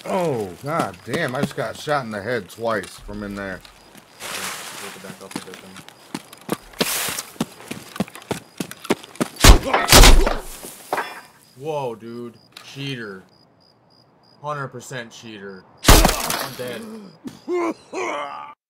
Oh, god damn. I just got shot in the head twice from in there. Take it back up a bit then. Whoa, dude. Cheater. 100% cheater. I'm dead.